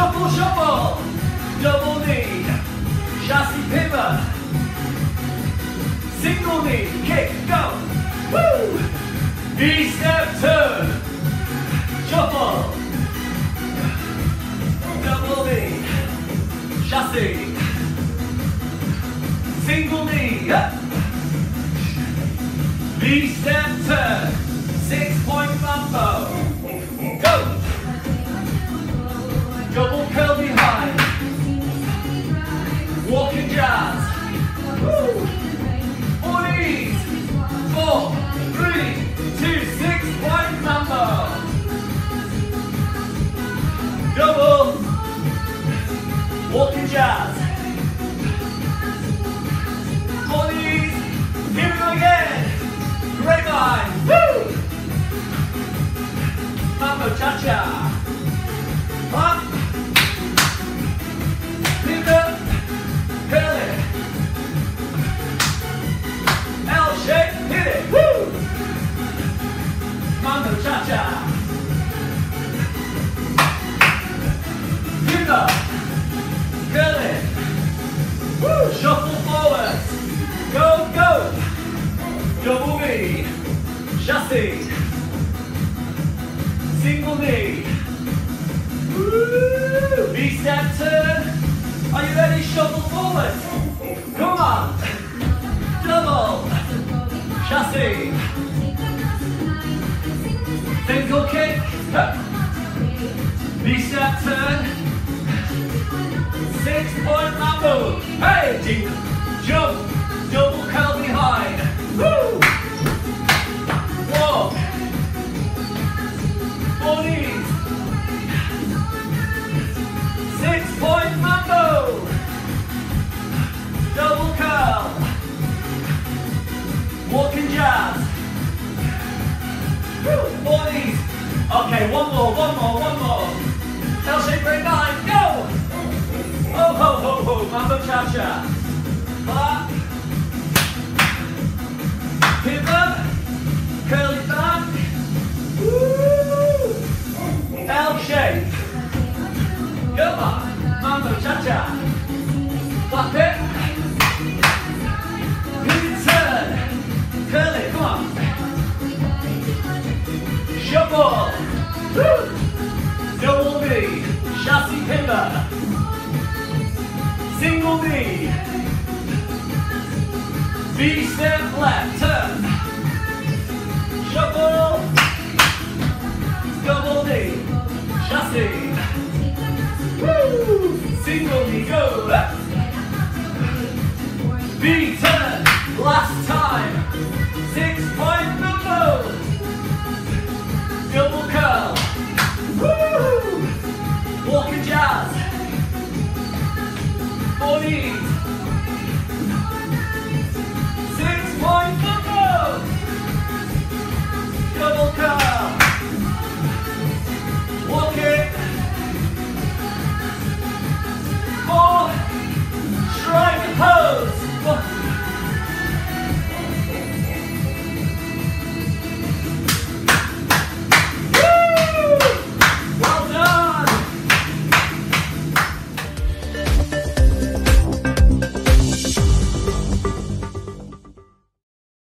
Shuffle, shuffle. Double knee. Chassis pivot. Single knee. Kick. Go. Woo. V-step turn. Shuffle. Double knee. Chassis. Single knee. V-step turn. 6-point mambo. Go. Double curl behind. Walking jazz. Woo. 4 knees. 4, 3, 2, 6-point mambo. Double. Walking jazz. 4 knees. Here we go again. Grapevine. Woo. Mambo cha-cha. Up. Pivot. Curl it. L shape. Hit it. Woo. Mambo cha-cha. Pivot. Curl it. Woo. Shuffle forwards. Go, go. Double knee. Chassis. Single knee. Woo. V-step turn. Are you ready? Shuffle forward. Come on. Double. Chassis. Single kick. V-step turn. 6-point mambo. Hey, deep. Jump. Double curl behind. Woo. Walk. 4 knees. 6-point mambo. Double curl. Walking jazz. Woo. 4 knees. Okay, one more. L-shape grapevine, go! Ho, ho, ho, ho, mambo cha-cha. Clap. Pivot. Curl it back. Woo. L-shape. Come on, mambo cha-cha. Clap it. Pivot turn. Curl it, come on. Shuffle. Woo. Double knee. Chassis pivot. Single knee. V-step left, turn. Shuffle. Double knee. Chassis.